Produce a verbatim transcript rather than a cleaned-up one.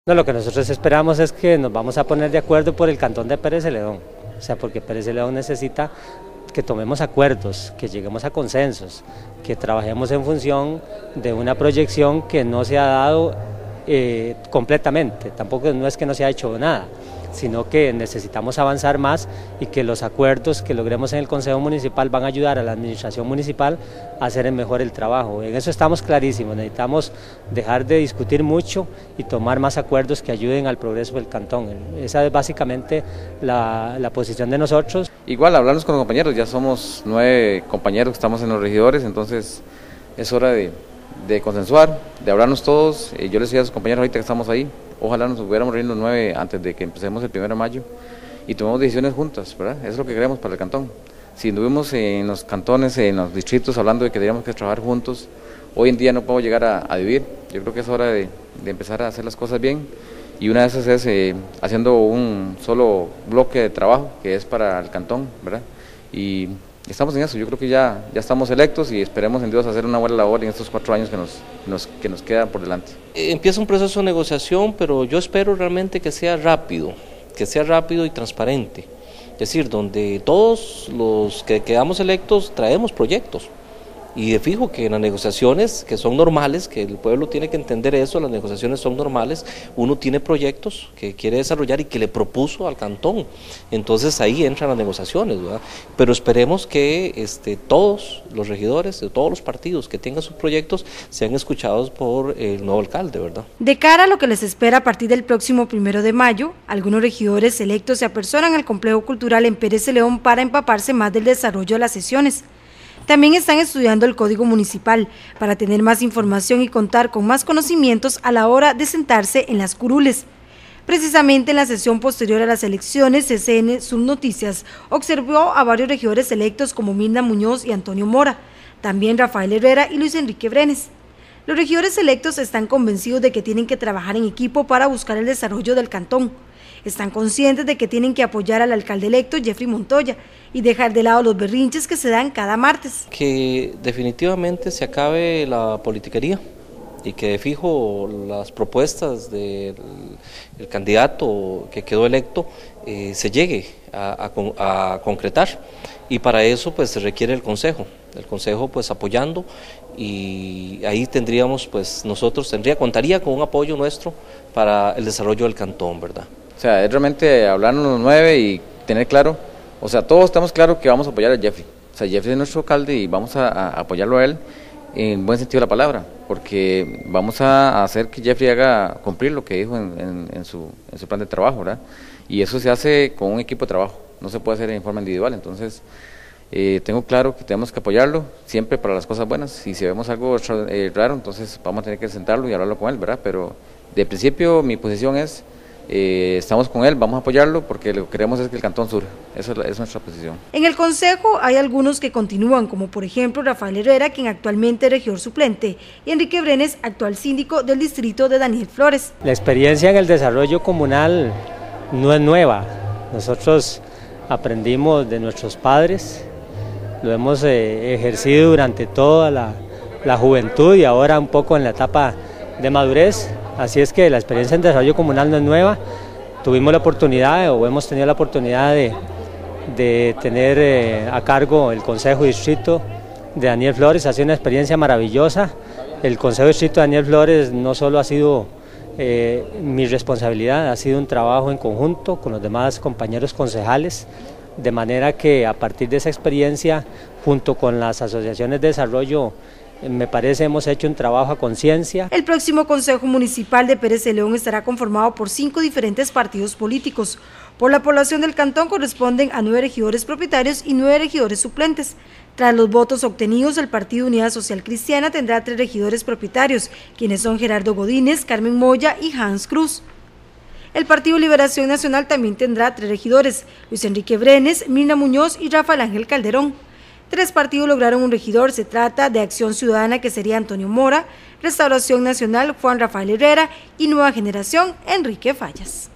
No, lo que nosotros esperamos es que nos vamos a poner de acuerdo por el cantón de Pérez Celedón, o sea, porque Pérez Celedón necesita que tomemos acuerdos, que lleguemos a consensos, que trabajemos en función de una proyección que no se ha dado eh, completamente, tampoco no es que no se ha hecho nada, sino que necesitamos avanzar más y que los acuerdos que logremos en el Consejo Municipal van a ayudar a la administración municipal a hacer mejor el trabajo. En eso estamos clarísimos, necesitamos dejar de discutir mucho y tomar más acuerdos que ayuden al progreso del cantón. Esa es básicamente la, la posición de nosotros. Igual, hablarnos con los compañeros, ya somos nueve compañeros que estamos en los regidores, entonces es hora de, de consensuar, de hablarnos todos. Yo les decía a los compañeros ahorita que estamos ahí, ojalá nos hubiéramos reunido los nueve antes de que empecemos el primero de mayo y tomemos decisiones juntas, ¿verdad? Eso es lo que queremos para el cantón. Si estuvimos en los cantones, en los distritos, hablando de que teníamos que trabajar juntos, hoy en día no podemos llegar a, a vivir. Yo creo que es hora de, de empezar a hacer las cosas bien, y una de esas es eh, haciendo un solo bloque de trabajo que es para el cantón, ¿verdad? Y estamos en eso. Yo creo que ya, ya estamos electos y esperemos en Dios hacer una buena labor en estos cuatro años que nos, nos, que nos quedan por delante. Empieza un proceso de negociación, pero yo espero realmente que sea rápido, que sea rápido y transparente. Es decir, donde todos los que quedamos electos traemos proyectos. Y de fijo que en las negociaciones, que son normales, que el pueblo tiene que entender eso, las negociaciones son normales, uno tiene proyectos que quiere desarrollar y que le propuso al cantón, entonces ahí entran las negociaciones, ¿verdad? Pero esperemos que este, todos los regidores de todos los partidos que tengan sus proyectos sean escuchados por el nuevo alcalde, ¿verdad? De cara a lo que les espera a partir del próximo primero de mayo, algunos regidores electos se apersonan al complejo cultural en Pérez Celedón para empaparse más del desarrollo de las sesiones. También están estudiando el Código Municipal para tener más información y contar con más conocimientos a la hora de sentarse en las curules. Precisamente en la sesión posterior a las elecciones, C C N Sur Noticias observó a varios regidores electos como Mirna Muñoz y Antonio Mora, también Rafael Herrera y Luis Enrique Brenes. Los regidores electos están convencidos de que tienen que trabajar en equipo para buscar el desarrollo del cantón. Están conscientes de que tienen que apoyar al alcalde electo Jeffrey Montoya y dejar de lado los berrinches que se dan cada martes. Que definitivamente se acabe la politiquería y que de fijo las propuestas del el candidato que quedó electo eh, se llegue a, a, a concretar, y para eso pues se requiere el consejo, el consejo pues apoyando, y ahí tendríamos pues nosotros tendría contaría con un apoyo nuestro para el desarrollo del cantón, ¿verdad? O sea, es realmente hablarnos los nueve y tener claro, o sea, todos estamos claros que vamos a apoyar a Jeffrey. O sea, Jeffrey es nuestro alcalde y vamos a, a apoyarlo a él en buen sentido de la palabra, porque vamos a hacer que Jeffrey haga cumplir lo que dijo en, en, en, su, en su plan de trabajo, ¿verdad? Y eso se hace con un equipo de trabajo, no se puede hacer en forma individual. Entonces, eh, tengo claro que tenemos que apoyarlo siempre para las cosas bueas, y si vemos algo eh, raro, entonces vamos a tener que sentarlo y hablarlo con él, ¿verdad? Pero de principio mi posición es, Eh, estamos con él, vamos a apoyarlo porque lo que queremos es que el cantón surja. Esa es, la, es nuestra posición. En el consejo hay algunos que continúan, como por ejemplo Rafael Herrera, quien actualmente es regidor suplente, y Enrique Brenes, actual síndico del distrito de Daniel Flores. La experiencia en el desarrollo comunal no es nueva, nosotros aprendimos de nuestros padres, lo hemos eh, ejercido durante toda la, la juventud y ahora un poco en la etapa de madurez. Así es que la experiencia en desarrollo comunal no es nueva. Tuvimos la oportunidad o hemos tenido la oportunidad de, de tener eh, a cargo el Consejo Distrito de Daniel Flores. Ha sido una experiencia maravillosa. El Consejo Distrito de Daniel Flores no solo ha sido eh, mi responsabilidad, ha sido un trabajo en conjunto con los demás compañeros concejales, de manera que a partir de esa experiencia, junto con las asociaciones de desarrollo, me parece hemos hecho un trabajo a conciencia. El próximo Consejo Municipal de Pérez Celedón estará conformado por cinco diferentes partidos políticos. Por la población del cantón corresponden a nueve regidores propietarios y nueve regidores suplentes. Tras los votos obtenidos, el Partido Unidad Social Cristiana tendrá tres regidores propietarios, quienes son Gerardo Godínez, Carmen Moya y Hans Cruz. El Partido Liberación Nacional también tendrá tres regidores, Luis Enrique Brenes, Mirna Muñoz y Rafael Ángel Calderón. Tres partidos lograron un regidor, se trata de Acción Ciudadana, que sería Antonio Mora, Restauración Nacional, Juan Rafael Herrera, y Nueva Generación, Enrique Fallas.